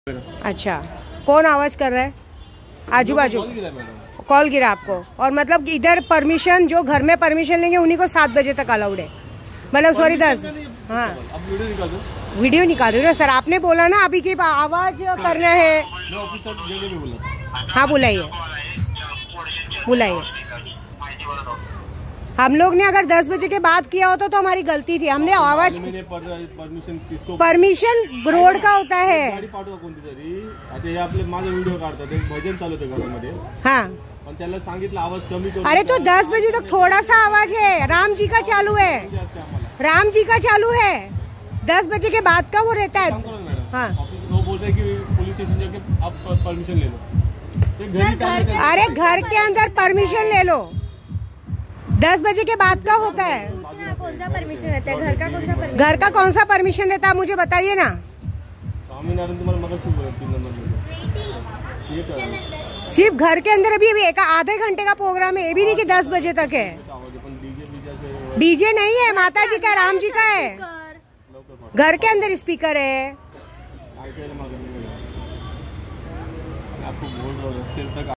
अच्छा, कौन आवाज कर रहा है? आजू बाजू कॉल गिरा आपको? और मतलब इधर परमिशन, जो घर में परमिशन लेंगे उन्हीं को 7 बजे तक अलाउड है, मतलब सॉरी 10। हाँ, वीडियो निकाल रहे हो सर, आपने बोला ना अभी की आवाज करना है। हाँ बुलाइए बुलाइए। हम लोग ने अगर 10 बजे के बाद किया होता तो हमारी गलती थी, हमने आवाज परमिशन रोड का होता है। हाँ अरे तो 10 बजे तक थोड़ा सा आवाज है, राम जी का चालू है, राम जी का चालू है, 10 बजे के बाद का वो रहता है। हाँ वो बोल रहे हैं कि पुलिस स्टेशन जाके आप परमिशन ले लो। अरे घर के अंदर परमिशन ले लो, 10 बजे के बाद का होता है। कौन सा परमिशन रहता है? घर का कौन सा परमिशन? घर का कौन सा परमिशन रहता है मुझे बताइए ना। सिर्फ घर के अंदर अभी एक आधे घंटे का प्रोग्राम है, ये भी नहीं कि 10 बजे तक है। डीजे नहीं है, माता जी का, राम जी का है, घर के अंदर स्पीकर है।